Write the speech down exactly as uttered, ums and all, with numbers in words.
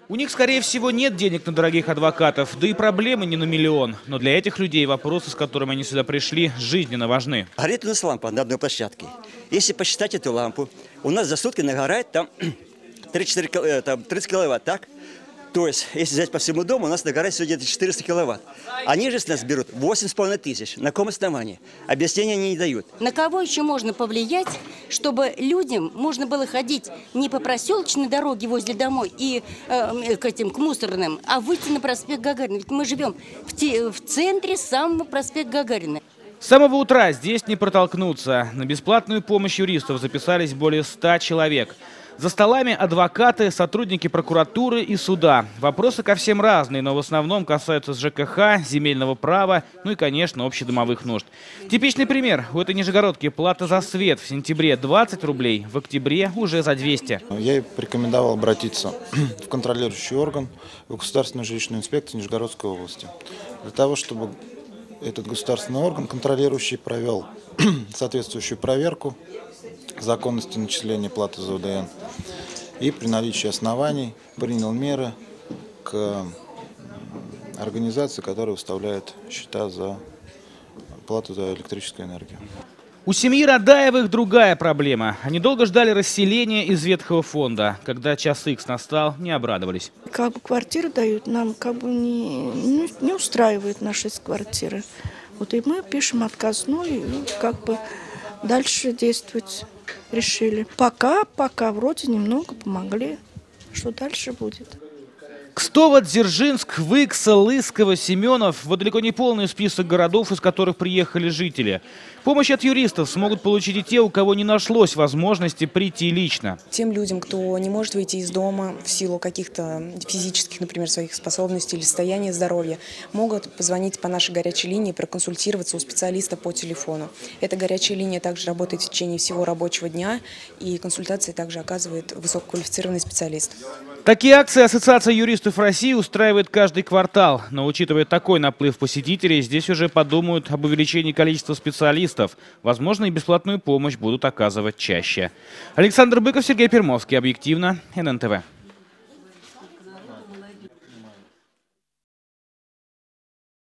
У них, скорее всего, нет денег на дорогих адвокатов, да и проблемы не на миллион. Но для этих людей вопросы, с которыми они сюда пришли, жизненно важны. Горит у нас лампа на одной площадке. Если посчитать эту лампу, у нас за сутки нагорает там тридцать киловатт, так? То есть, если взять по всему дому, у нас нагорает сегодня где-то четыреста киловатт. Они же с нас берут восемь с половиной тысяч. На каком основании? Объяснения они не дают. На кого еще можно повлиять, чтобы людям можно было ходить не по проселочной дороге возле домой и э, к этим к мусорным, а выйти на проспект Гагарина? Ведь мы живем в, те, в центре самого проспекта Гагарина. С самого утра здесь не протолкнуться. На бесплатную помощь юристов записались более ста человек. За столами адвокаты, сотрудники прокуратуры и суда. Вопросы ко всем разные, но в основном касаются ЖКХ, земельного права, ну и, конечно, общедомовых нужд. Типичный пример. У этой нижегородки плата за свет в сентябре двадцать рублей, в октябре уже за двести. Я ей порекомендовал обратиться в контролирующий орган, в Государственную жилищную инспекцию Нижегородской области. Для того, чтобы этот государственный орган, контролирующий, провел соответствующую проверку законности начисления платы за УДН и при наличии оснований принял меры к организации, которая выставляет счета за плату за электрическую энергию. У семьи Радаевых другая проблема. Они долго ждали расселения из ветхого фонда. Когда час икс настал, не обрадовались. Как бы квартиру дают, нам как бы не, не, не устраивает наши квартиры. Вот и мы пишем отказную и как бы дальше действовать решили. Пока, пока вроде немного помогли. Что дальше будет? Кстово, Дзержинск, Выкса, Лысково, Семенов – вот далеко не полный список городов, из которых приехали жители. Помощь от юристов смогут получить и те, у кого не нашлось возможности прийти лично. Тем людям, кто не может выйти из дома в силу каких-то физических, например, своих способностей или состояния здоровья, могут позвонить по нашей горячей линии, проконсультироваться у специалиста по телефону. Эта горячая линия также работает в течение всего рабочего дня, и консультации также оказывает высококвалифицированный специалист. Такие акции Ассоциация юристов России устраивает каждый квартал. Но учитывая такой наплыв посетителей, здесь уже подумают об увеличении количества специалистов. Возможно, и бесплатную помощь будут оказывать чаще. Александр Быков, Сергей Пермовский. Объективно. эн эн тэ вэ.